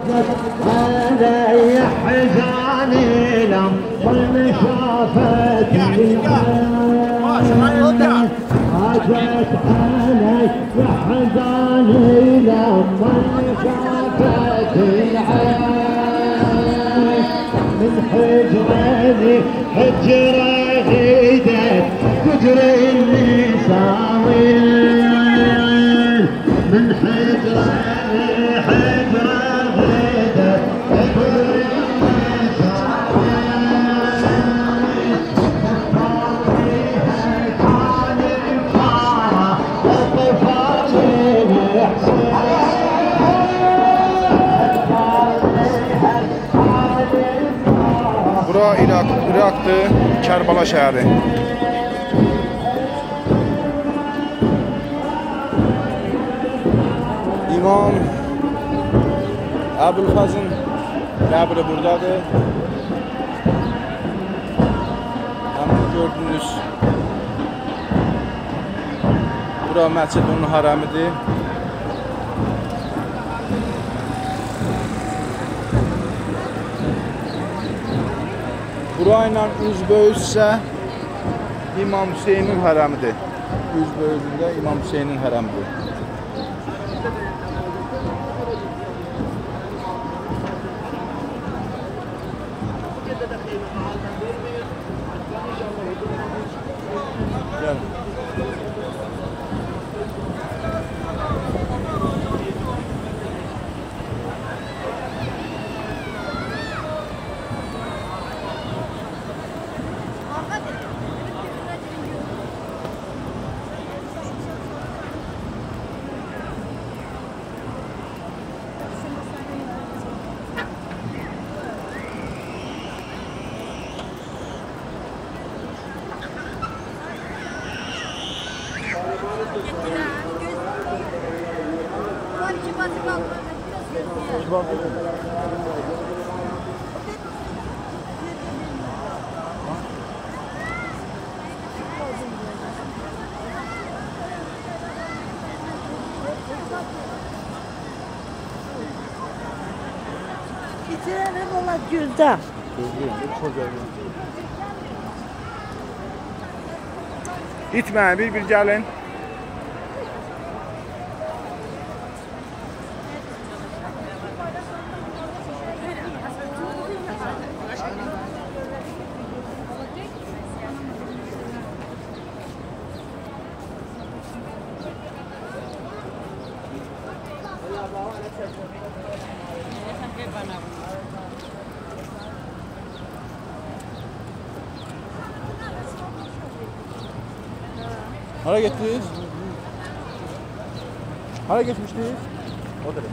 علي حزاني لم ظل شافت هاجت علي حزاني لم ظل شافت من حجرني حجرة غيدت تجري النساوي من حجرني حجرة غيدت تجري النساوي تطاريها كان الفارة وطفالي الحسين Bura Irak'tır, Kərbala şəhəri. İmam Əbülfazın qəbri buradadır. Həmin gördüyünüz bura Məscidun Haramidir. Burayla üzböyüzsə İmam Hüseynin hərəmidir. Üzböyüzündə İmam Hüseynin hərəmidir. Gel. Bitirelim ola Gülda. İtməyin, bir gəlin. Hara gittiniz? Hara geçmiştiniz? O da.